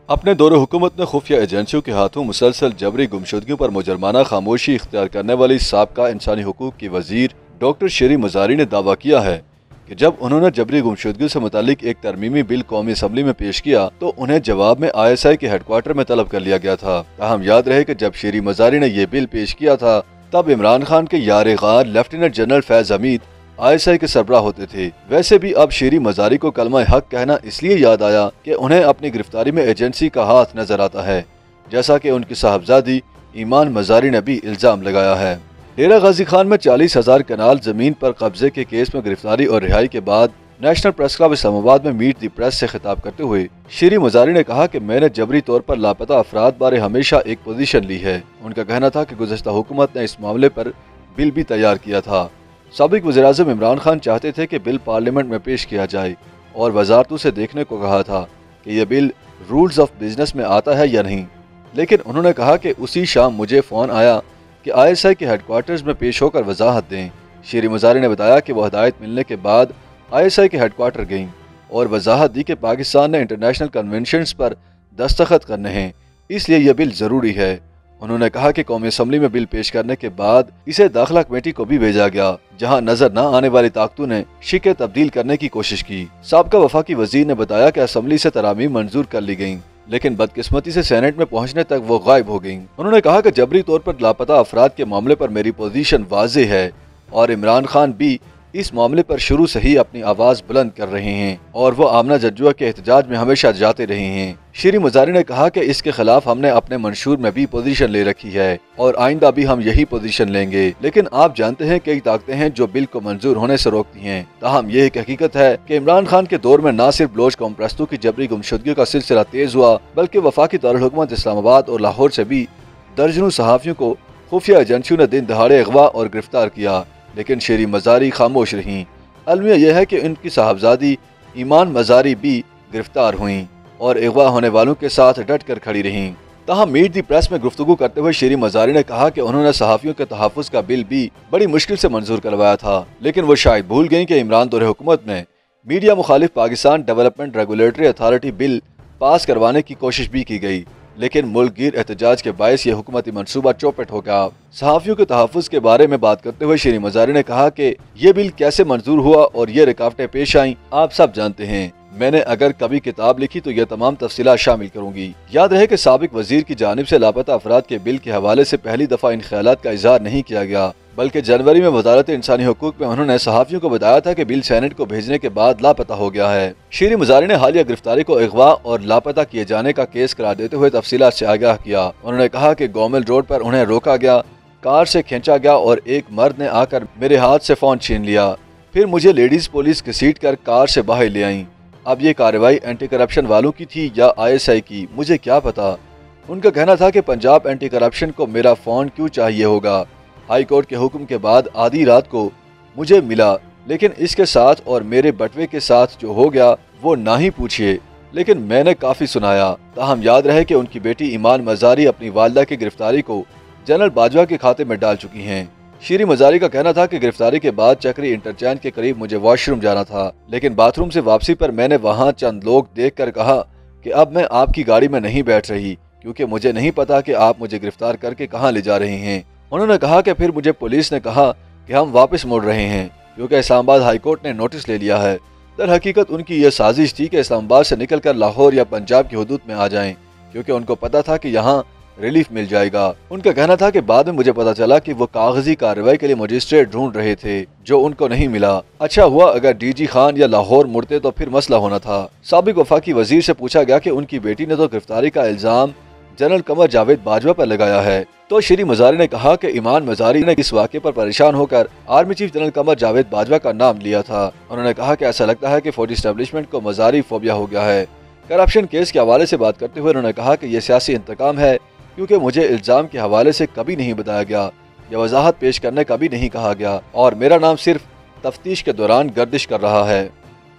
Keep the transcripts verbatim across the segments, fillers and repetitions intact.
अपने दौरे हुकूमत ने खुफिया एजेंसियों के हाथों मुसलसल जबरी गुमशुदगियों पर मुजरमाना खामोशी इख्तियार करने वाली साबका इंसानी हुकूक की वजीर डॉक्टर शेरी मजारी ने दावा किया है कि जब उन्होंने जबरी गुमशुदगियों से मुतालिक एक तरमीमी बिल कौमी असम्बली में पेश किया तो उन्हें जवाब में आई एस आई के हेडक्वार्टर में तलब कर लिया गया था। ताहम याद रहे कि जब शेरी मजारी ने यह बिल पेश किया था तब इमरान खान के यार गार lieutenant general Faiz Hameed I S I के सरबराह होते थे। वैसे भी अब शेरी मजारी को कलमा हक कहना इसलिए याद आया कि उन्हें अपनी गिरफ्तारी में एजेंसी का हाथ नजर आता है, जैसा कि उनकी साहबजादी ईमान मजारी ने भी इल्जाम लगाया है। डेरा गाजी खान में चालीस हजार कनाल जमीन पर कब्जे के केस में गिरफ्तारी और रिहाई के बाद नेशनल प्रेस क्लब इस्लामाबाद में मीट दी प्रेस से खिताब करते हुए शेरी मजारी ने कहा कि मैंने जबरी तौर पर लापता अफराद बारे हमेशा एक पोजीशन ली है। उनका कहना था कि गुज़श्ता हुकूमत ने इस मामले पर बिल भी तैयार किया था। साबिक वज़ीर-ए-आज़म इमरान खान चाहते थे कि बिल पार्लियामेंट में पेश किया जाए और वजारतों से देखने को कहा था कि यह बिल रूल्स ऑफ बिजनेस में आता है या नहीं, लेकिन उन्होंने कहा कि उसी शाम मुझे फ़ोन आया कि आई एस आई के हेडक्वार्टर्स में पेश होकर वजाहत दें। शेरी मजारी ने बताया कि वह हदायत मिलने के बाद आई एस आई के हेडक्वार्टर गईं और वजाहत दी कि पाकिस्तान ने इंटरनेशनल कन्वेंशंस पर दस्तखत करने हैं, इसलिए यह बिल ज़रूरी है। उन्होंने कहा कि कौमी असम्बली में बिल पेश करने के बाद इसे दाखिला कमेटी को भी भेजा गया, जहां नजर न आने वाली ताकतों ने शिके तब्दील करने की कोशिश की। साबका वफाकी वजीर ने बताया कि असम्बली से तरामीम मंजूर कर ली गयी, लेकिन बदकिस्मती से सेनेट में पहुंचने तक वो गायब हो गयी। उन्होंने कहा कि जबरी तौर पर लापता अफराद के मामले पर मेरी पोजीशन वाज़ेह है और इमरान खान भी इस मामले पर शुरू से ही अपनी आवाज बुलंद कर रहे हैं और वो आमना जज्जुआ के एहतजाज में हमेशा जाते रहे हैं। शेरी मजारी ने कहा कि इसके खिलाफ हमने अपने मंशूर में भी पोजीशन ले रखी है और आइंदा भी हम यही पोजीशन लेंगे, लेकिन आप जानते हैं कई ताकतें हैं जो बिल को मंजूर होने से रोकती हैं। ताहम यह एक हकीकत है कि इमरान खान के दौर में न सिर्फ बलोच कौम परस्तों की जबरी गुमशुदगी का सिलसिला तेज हुआ, बल्कि वफाकी दारुल हुकूमत इस्लामाबाद और लाहौर से भी दर्जनों सहाफियों को खुफिया एजेंसियों ने दिन दहाड़े अगवा और गिरफ्तार किया, लेकिन शेरी मजारी खामोश रहीं। अलमिया यह है कि उनकी साहबजादी ईमान मजारी भी गिरफ्तार हुईं और अगवा होने वालों के साथ डट कर खड़ी रहीं। तहाँ मीट दी प्रेस में गुफ्तगू करते हुए शेरी मजारी ने कहा कि उन्होंने सहाफियों के तहफ़्फ़ुज़ का बिल भी बड़ी मुश्किल से मंजूर करवाया था, लेकिन वो शायद भूल गई कि इमरान दौरे हुकूमत में मीडिया मुखालिफ Pakistan development regulatory authority bill pass करवाने की कोशिश भी की गई, लेकिन मुल्क गिर एहतजाज के बायस ये हुकूमती मनसूबा चौपट हो गया। सहाफियों के तहफ़्फ़ुज़ के बारे में बात करते हुए शेरी मजारी ने कहा कि ये बिल कैसे मंजूर हुआ और ये रुकावटें पेश आईं आप सब जानते हैं। मैंने अगर कभी किताब लिखी तो यह तमाम तफसीलात शामिल करूंगी। याद रहे कि साबिक वजीर की जानिब से लापता अफराद के बिल के हवाले से पहली दफा इन ख्यालात का इजहार नहीं किया गया, बल्कि जनवरी में वजारत इंसानी हुकूक में उन्होंने सहाफियों को बताया था कि बिल सेनेट को भेजने के बाद लापता हो गया है। शेरी मजारी ने हालिया गिरफ्तारी को अगवा और लापता किए जाने का केस करार देते हुए तफसीलात से आगाह किया। उन्होंने कहा कि गोमिल रोड पर उन्हें रोका गया, कार से खींचा गया और एक मर्द ने आकर मेरे हाथ से फोन छीन लिया, फिर मुझे लेडीज पुलिस घसीट कर कार से बाहर ले आई। अब ये कार्रवाई एंटी करप्शन वालों की थी या आई एस आई की, मुझे क्या पता। उनका कहना था कि पंजाब एंटी करप्शन को मेरा फोन क्यों चाहिए होगा। हाई कोर्ट के हुक्म के बाद आधी रात को मुझे मिला, लेकिन इसके साथ और मेरे बटवे के साथ जो हो गया वो ना ही पूछिए, लेकिन मैंने काफी सुनाया। ताहम याद रहे कि उनकी बेटी ईमान मजारी अपनी वालदा की गिरफ्तारी को जनरल बाजवा के खाते में डाल चुकी हैं। शेरी मजारी का कहना था कि गिरफ्तारी के बाद चक्री इंटरचेंज के करीब मुझे वॉशरूम जाना था, लेकिन बाथरूम से वापसी पर मैंने वहां चंद लोग देखकर कहा कि अब मैं आपकी गाड़ी में नहीं बैठ रही, क्योंकि मुझे नहीं पता कि आप मुझे गिरफ्तार करके कहां ले जा रहे हैं। उन्होंने कहा कि फिर मुझे पुलिस ने कहा कि हम वापस मुड़ रहे हैं, क्योंकि इस्लामाबाद हाईकोर्ट ने नोटिस ले लिया है। दर हकीकत उनकी यह साजिश थी कि इस्लामाबाद से निकलकर लाहौर या पंजाब की हदूद में आ जाएं, क्योंकि उनको पता था कि यहाँ रिलीफ मिल जाएगा। उनका कहना था कि बाद में मुझे पता चला कि वो कागजी कार्रवाई के लिए मजिस्ट्रेट ढूंढ रहे थे, जो उनको नहीं मिला। अच्छा हुआ अगर डी जी खान या लाहौर मुड़ते तो फिर मसला होना था। साबिक वफाकी वजीर से पूछा गया कि उनकी बेटी ने तो गिरफ्तारी का इल्जाम जनरल कमर जावेद बाजवा पर लगाया है, तो शेरी मजारी ने कहा कि ईमान मजारी ने इस वाक़े पर परेशान होकर army chief general Qamar Javed Bajwa का नाम लिया था। उन्होंने कहा कि ऐसा लगता है कि फौजी एस्टेब्लिशमेंट को मजारी फोबिया हो गया है। करप्शन केस के हवाले से बात करते हुए उन्होंने कहा कि यह सियासी इंतकाम है, क्योंकि मुझे इल्जाम के हवाले से कभी नहीं बताया गया या वजाहत पेश करने का भी नहीं कहा गया और मेरा नाम सिर्फ तफ्तीश के दौरान गर्दिश कर रहा है।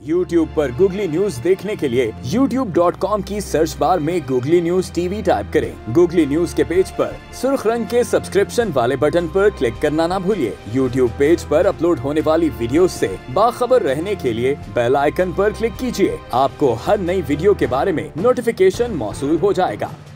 यूट्यूब पर गूगली न्यूज देखने के लिए यूट्यूब डॉट कॉम की सर्च बार में गूगली न्यूज टीवी टाइप करें। गूगली न्यूज के पेज पर सुर्ख रंग के सब्सक्रिप्शन वाले बटन पर क्लिक करना ना भूलिए। यूट्यूब पेज पर अपलोड होने वाली वीडियो से बाखबर रहने के लिए बेल आइकन पर क्लिक कीजिए। आपको हर नई वीडियो के बारे में नोटिफिकेशन मौसूल हो जाएगा।